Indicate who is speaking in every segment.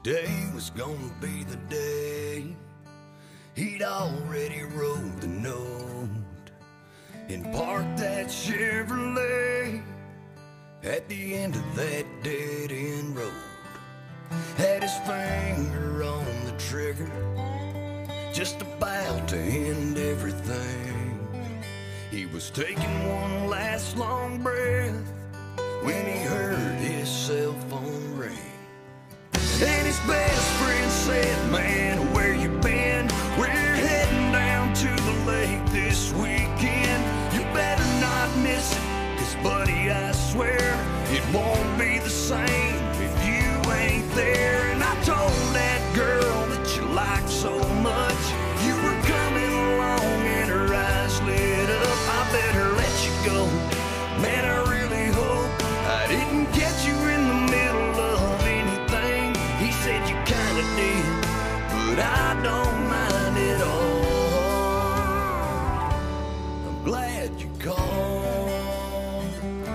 Speaker 1: Today was gonna be the day. He'd already wrote the note and parked that Chevrolet at the end of that dead-end road. Had his finger on the trigger, just about to end everything. He was taking one last long breath when he heard his cell phone ring. And his best friend said, "Man, where you been? We're heading down to the lake this weekend. You better not miss it, 'cause buddy, I swear it won't be the same if you ain't there." And I told that girl that you liked so much, you were coming along and her eyes lit up. I better let you go. Man, I really hope I didn't catch you in the middle of anything. He said you kinda did, but I don't mind at all. I'm glad you called.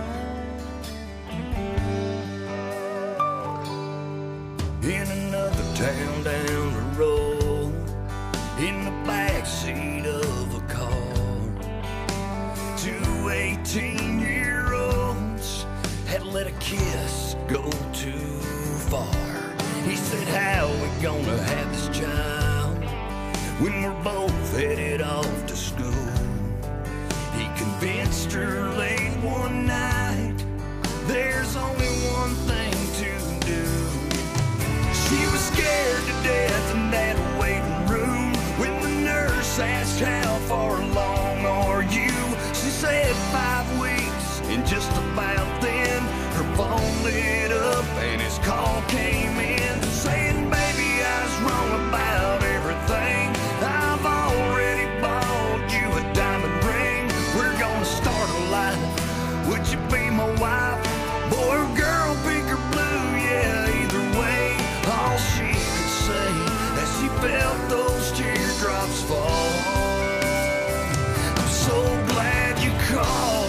Speaker 1: In another town down the road, in the backseat of a car, 2 18-year-olds had let a kiss go too far. He said, "How we gonna have this child when we're both headed off to school?" He convinced her late one night, there's only one thing to do. She was scared to death in that waiting room when the nurse asked, "How far along are you?" She said 5 weeks, and just about then her phone lit up and his call came in saying, "Baby, I was wrong about everything. I've already bought you a diamond ring. We're gonna start a life. Would you be my wife? Boy or girl, pink or blue, yeah, either way." All she could say as she felt those teardrops fall, "I'm so glad you called."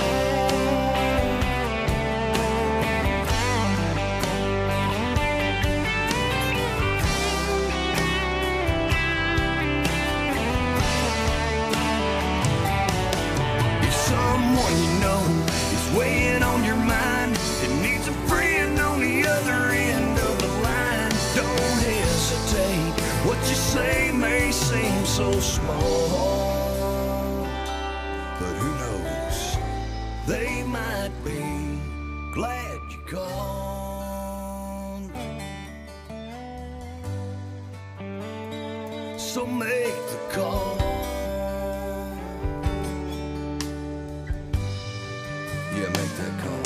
Speaker 1: Someone you know is weighing on your mind and needs a friend on the other end of the line. Don't hesitate, what you say may seem so small, but who knows, they might be glad you called. So make the call. Yeah, make that call.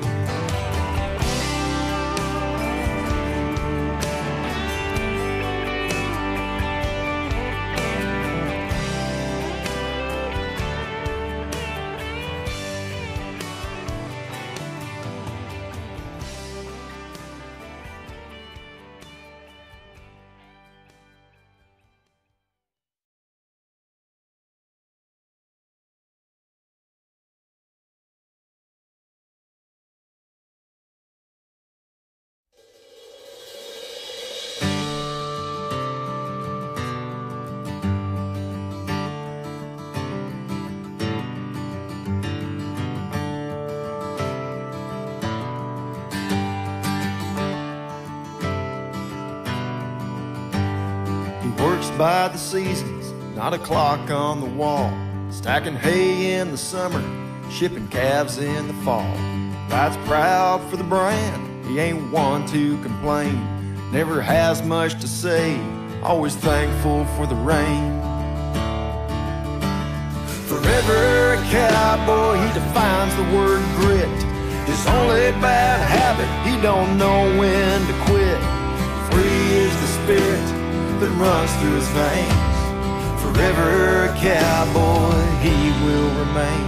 Speaker 2: By the seasons, not a clock on the wall. Stacking hay in the summer, shipping calves in the fall. Rides proud for the brand, he ain't one to complain. Never has much to say, always thankful for the rain. Forever a cowboy, he defines the word grit. His only bad habit, he don't know when to quit. Free is the spirit that runs through his veins. Forever a cowboy, he will remain.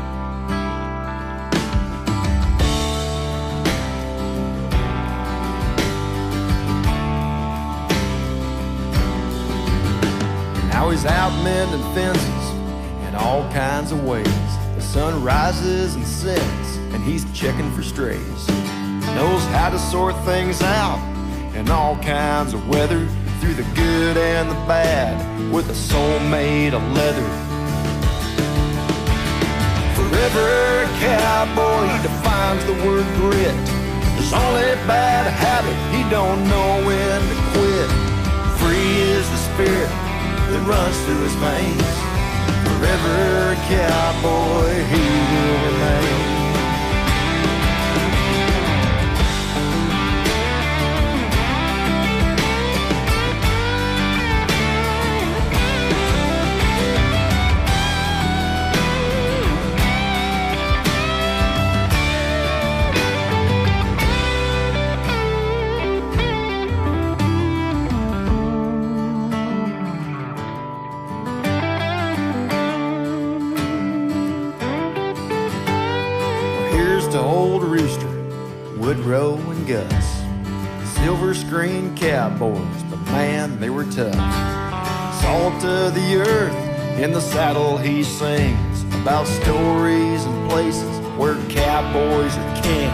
Speaker 2: Now he's out mending fences in all kinds of ways. The sun rises and sets, and he's checking for strays. Knows how to sort things out in all kinds of weather, through the good and the bad, with a soul made of leather. Forever a cowboy, he defines the word grit. His only bad habit, he don't know when to quit. Free is the spirit that runs through his veins. Forever a cowboy, he will remain. To old Rooster, Woodrow and Gus, silver screen cowboys, but man, they were tough. Salt of the earth, in the saddle he sings about stories and places where cowboys are king.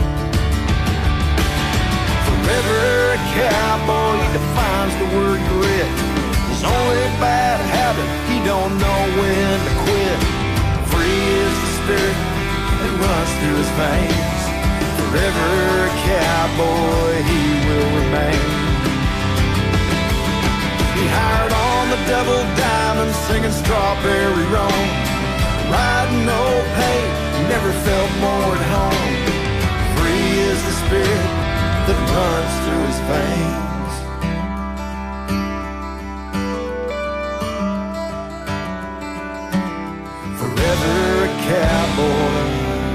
Speaker 2: Forever a cowboy, he defines the word grit. His only bad habit, he don't know when to quit. Free is the spirit that runs through his veins. Forever a cowboy, he will remain. He hired on the Double Diamond, singing Strawberry Roan, riding old paint, never felt more at home. Free is the spirit that runs through his veins. Forever a cowboy.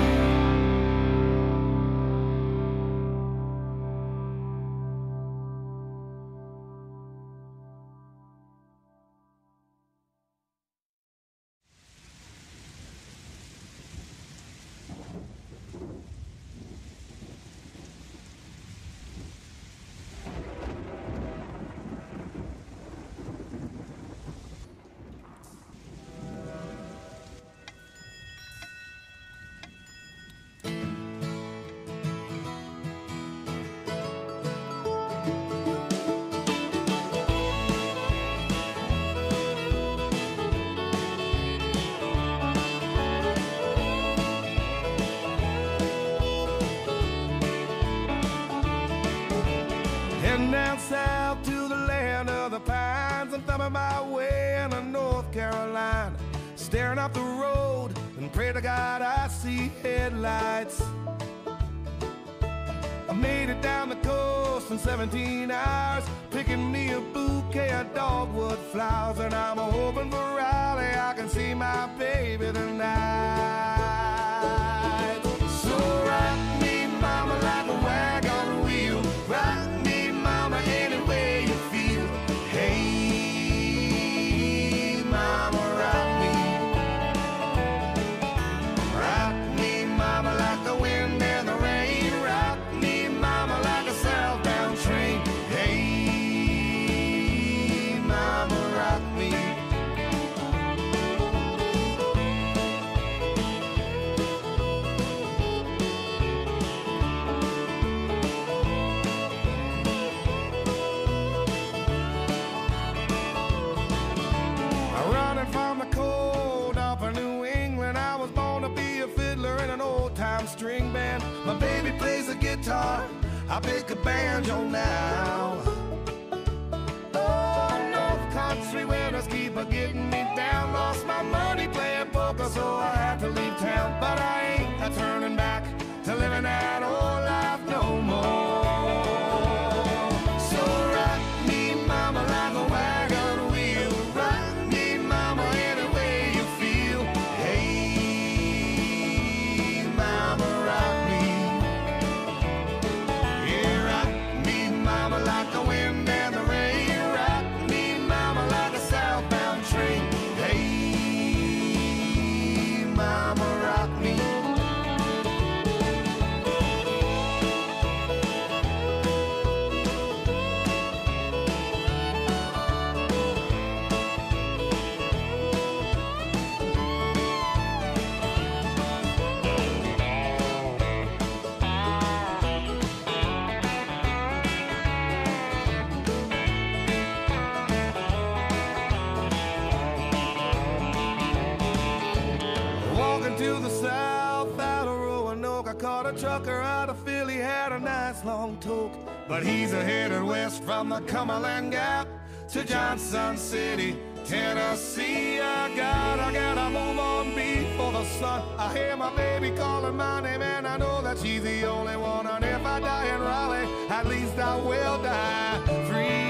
Speaker 3: Heading down south to the land of the pines. I'm thumbing my way into North Carolina, staring up the road and pray to God I see headlights. I made it down the coast in 17 hours, picking me a bouquet of dogwood flowers, and I'm hoping for Raleigh I can see my baby tonight. So rock me, mama, like a wagon wheel. Rock me, mama, any way you feel. Hey, mama, rock me. Rock me, mama, like the wind and the rain. Rock me, mama, like a southbound train. Hey, mama, rock me. Running from the cold up in New England, I was born to be a fiddler in an old-time string band. My baby plays the guitar, I pick a banjo now. Oh, North Country winters keep a-getting me down. Lost my money playing poker, so I had to leave town. But I ain't a-turning back to living that old life no more. So rock me, mama, like a wagon wheel. Rock me, mama, any way you feel. Hey, mama, rock me. Yeah, rock me, mama, like the wind and the rain. Rock me, mama, like a southbound train. Hey, mama, rock me. to the south out of Roanoke. I caught a trucker out of Philly, had a nice long toke. But he's a-headed west from the Cumberland Gap to Johnson City, Tennessee. I gotta move on before the sun. I hear my baby calling my name, and I know that she's the only one. And if I die in Raleigh, at least I will die free.